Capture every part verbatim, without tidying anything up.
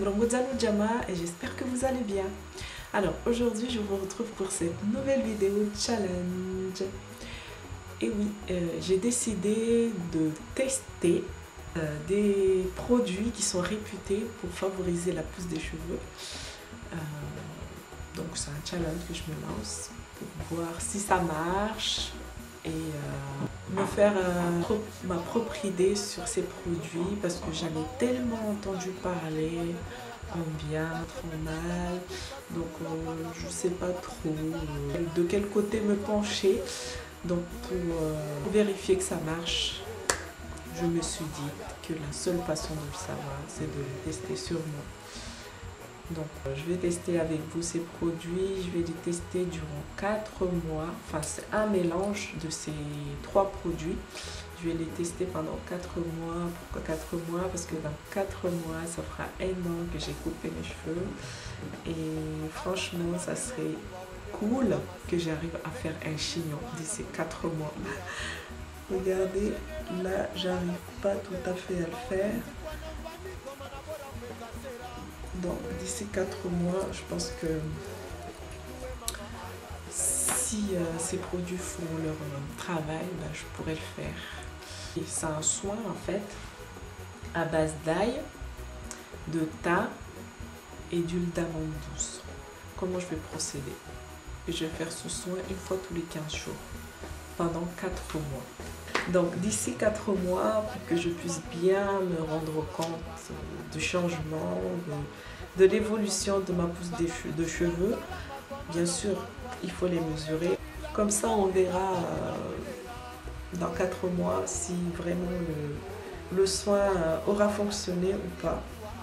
Mlongozano Jama et j'espère que vous allez bien. Alors aujourd'hui je vous retrouve pour cette nouvelle vidéo challenge. Et oui, euh, j'ai décidé de tester euh, des produits qui sont réputés pour favoriser la pousse des cheveux. Euh, donc c'est un challenge que je me lance pour voir si ça marche et euh, me faire euh, pro ma propre idée sur ces produits, parce que j'en ai tellement entendu parler en bien, en mal, donc euh, je sais pas trop euh, de quel côté me pencher. Donc pour euh, vérifier que ça marche, je me suis dit que la seule façon de le savoir, c'est de le tester sur moi. Donc euh, je vais tester avec vous ces produits, je vais les tester durant quatre mois, enfin c'est un mélange de ces trois produits. Je vais les tester pendant quatre mois. Pourquoi quatre mois? Parce que dans quatre mois, ça fera un an que j'ai coupé mes cheveux. Et franchement, ça serait cool que j'arrive à faire un chignon d'ici quatre mois. Regardez, là, j'arrive pas tout à fait à le faire. Donc d'ici quatre mois, je pense que si euh, ces produits font leur euh, travail, ben, je pourrais le faire. C'est un soin en fait à base d'ail, de thym et d'huile d'amande douce. Comment je vais procéder? Je vais faire ce soin une fois tous les quinze jours pendant quatre mois. Donc d'ici quatre mois, pour que je puisse bien me rendre compte du changement, de, de l'évolution de ma pousse de cheveux, bien sûr il faut les mesurer. Comme ça on verra euh, dans quatre mois si vraiment le, le soin aura fonctionné ou pas.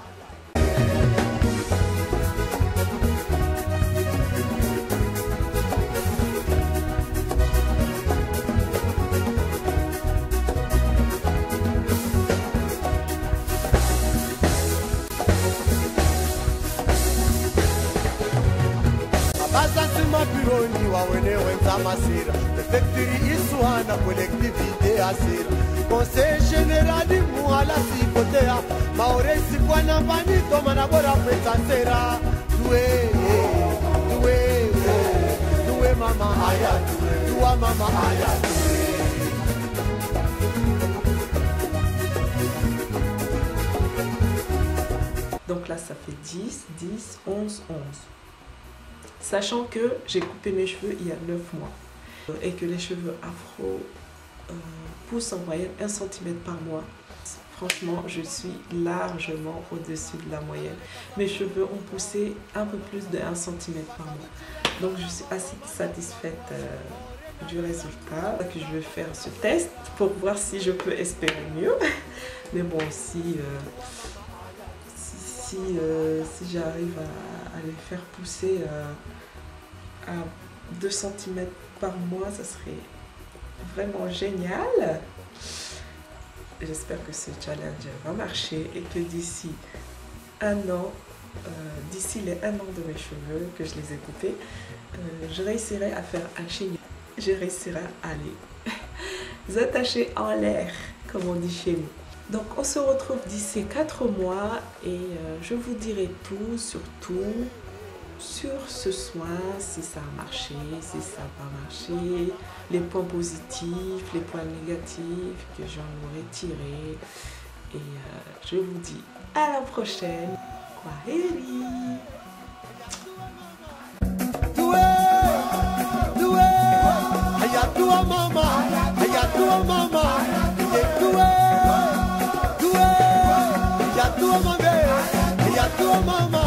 Pironi wawene wenza masira effectiri iswana collectivité asira conseil général du muhala sikotea maoresi kwa nambani toma na bora pesa sera tuwe tuwe tuwe mama aya tuwa mama aya Donc là ça fait dix, dix, onze, onze. Sachant que j'ai coupé mes cheveux il y a neuf mois et que les cheveux afro euh, poussent en moyenne un centimètre par mois. Franchement, je suis largement au-dessus de la moyenne. Mes cheveux ont poussé un peu plus de un centimètre par mois. Donc je suis assez satisfaite euh, du résultat. Que je vais faire ce test pour voir si je peux espérer mieux. Mais bon, si, euh, si, si, euh, si j'arrive à, à les faire pousser euh, à deux centimètres par mois, ça serait vraiment génial. J'espère que ce challenge va marcher et que d'ici un an, euh, d'ici les un an de mes cheveux que je les ai coupés, euh, je réussirai à faire un chignon. Je réussirai à les attacher en l'air, comme on dit chez nous. Donc on se retrouve d'ici quatre mois et euh, je vous dirai tout, surtout sur ce soin, si ça a marché, si ça n'a pas marché, les points positifs, les points négatifs que j'en aurais tirés. Et euh, je vous dis à la prochaine. Kwaheri. Mama